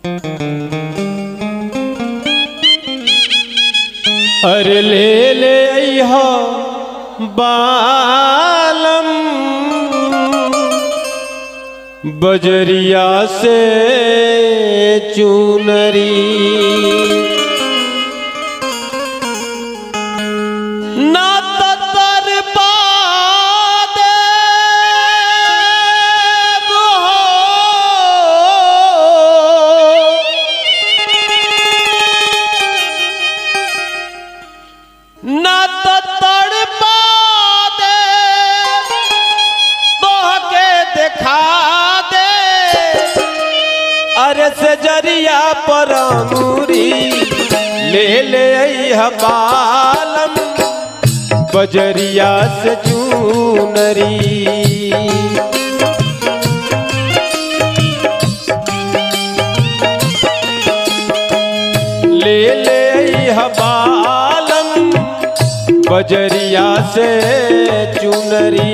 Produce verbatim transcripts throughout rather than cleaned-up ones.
अरे ले ले अइहा बालम बजरिया से चुनरी, ना तर पादे हो, ना तर पादे तोहके देखा दे। अरे से जरिया पर अंगूरी ले ले अइहा बालम बजरिया से चुनरी, ले ले अइहा बालम बजरिया से चुनरी।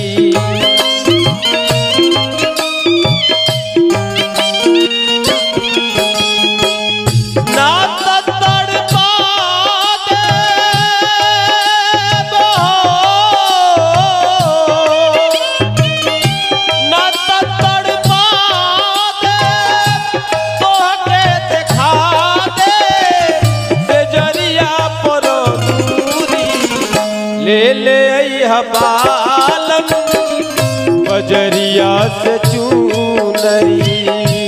ले ले अइहा बालम बजरिया से चुनरी,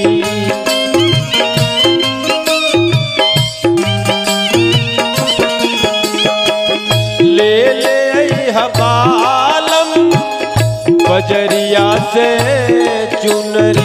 ले ले अइहा बालम बजरिया से चुनरी।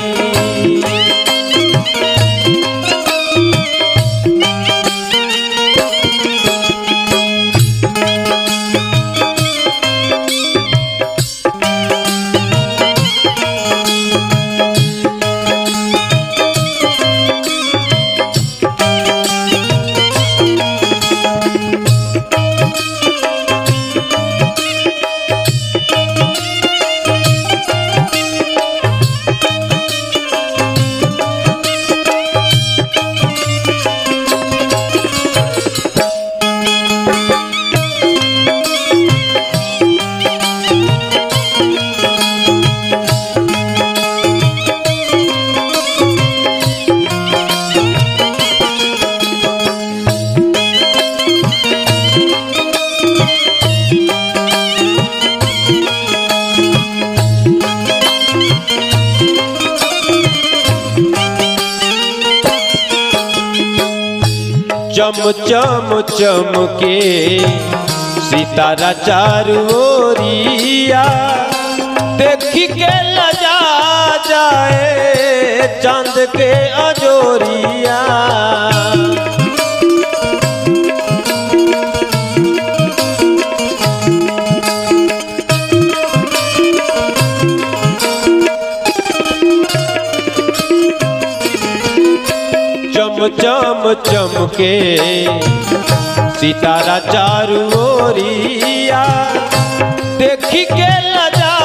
चम चम चमके सितारा चारू ओरिया, देखी के लजा जाए चांद के अजोरिया। चम चम चमके सितारा चारू ओरिया, देखी के लजा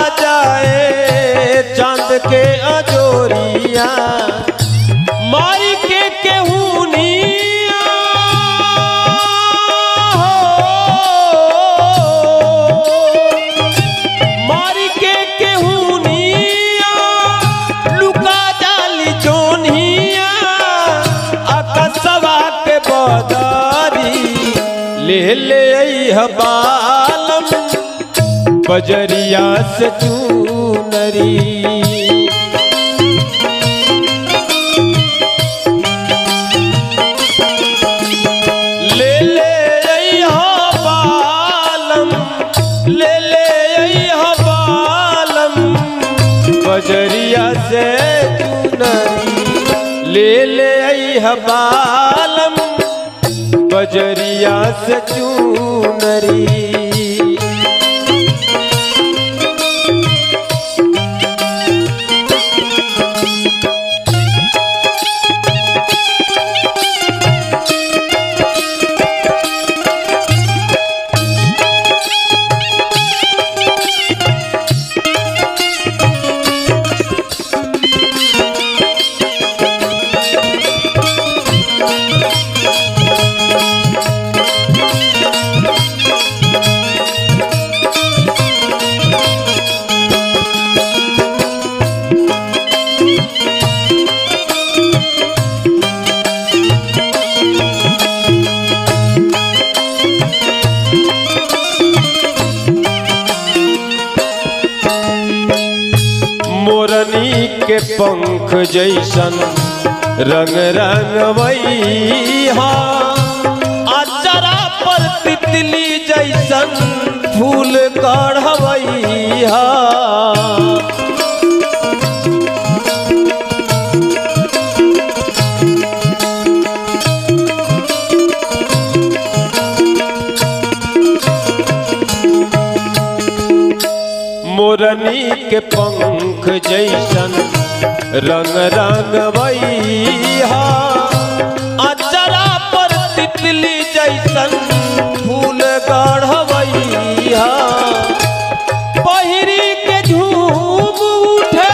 जाए चांद के अजोरिया। माई के केहूनिया मारी के केहूनिया लुका जाली जोनिया, आकाशवा के बदरी ले ले अइहा बालम बजरिया से चुनरी। ले ले अइहा बालम, ले ले अइहा बालम बजरिया से चुनरी, ले ले अइहा बालम बजरिया से चुनरी। मोरनी के पंख जैसन रंग रंगवैहा, अचरा पर तितली जैसन फूल कढ़वैहा। मोरनी के पंख जैसन रंग रंगवैहा, अचरा पर तितली जैसन फूल गढ़वैहा। पहिरी के झूम उठे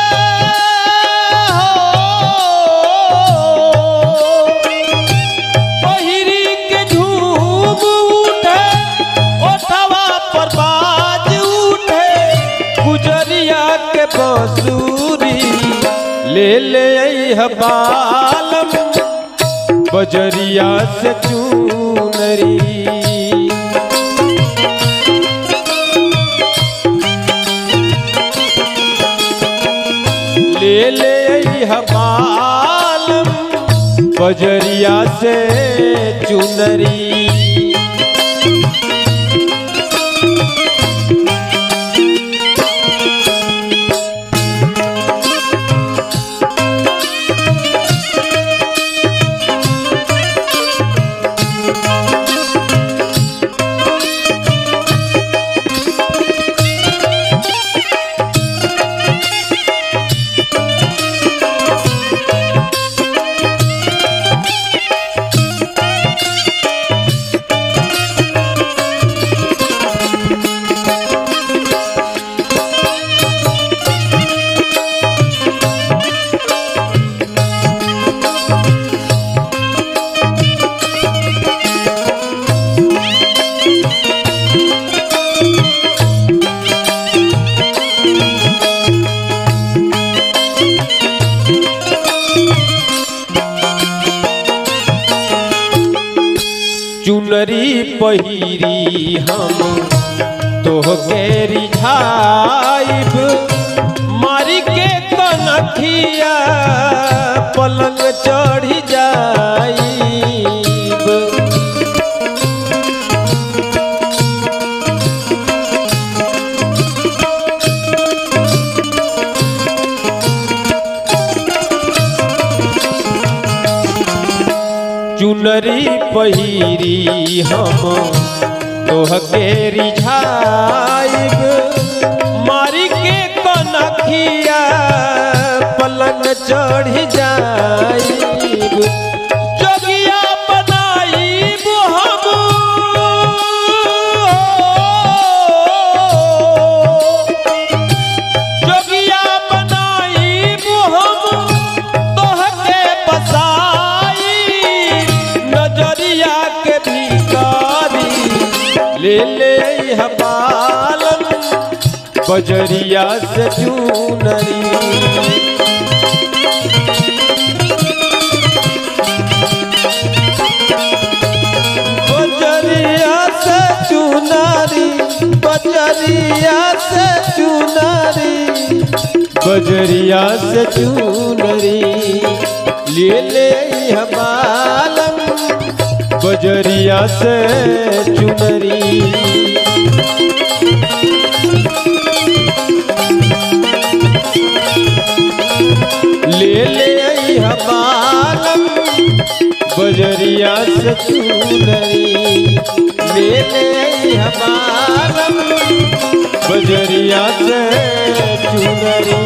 पहिरी के झूम उठे, ओठवा पर बाज उठे, गुजरिया के बांसुरी ले ले अइह बालम, बजरिया से चुनरी। ले ले अइह बालम, बजरिया से चुनरी। चुनरी पहिरी हम तोहके रिझाइब, मारी के कनखिया पलंग चढ़ी जाइब। चुनरी पहिरी हम तोहके रिझाइब, मारी के कनखिया पलंग चढ़ी जाइब। जोगिया बनाइब हम जोगिया बनाइब हम तोहके बसाई, नजरिया के भिखारी ले ले अइह बालम, बजरिया से चुनरी। बजरिया से चुनरी, बजरिया से चुनरी, बजरिया से चुनरी। ले ले अइह बालम, बजरिया से चुनरी। ले ले अइह बालम, बजरिया से चुनरी। ले ले अइह बालम, बजरिया से चुनरी।